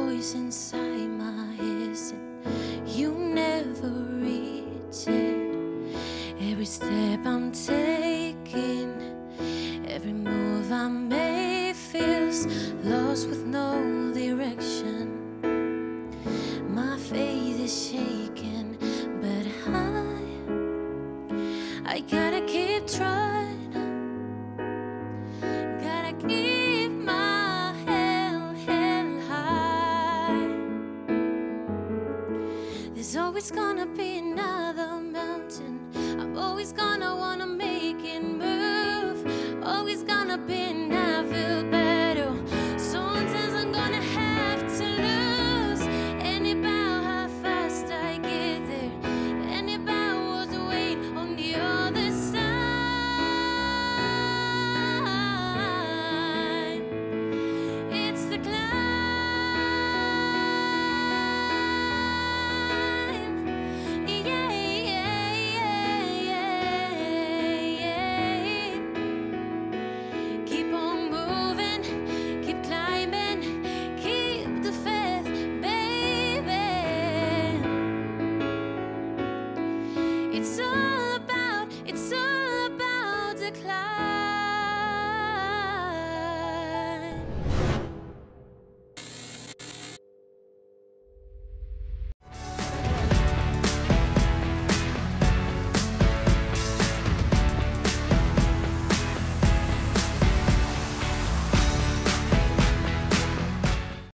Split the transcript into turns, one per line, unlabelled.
voice inside my head saying you never reach it. Every step I'm taking, every move I make feels lost with no direction. My faith is shaking, but I gotta keep trying. Gotta keep my head high. There's always gonna be another mountain. I'm always gonna wanna make it move. Always gonna be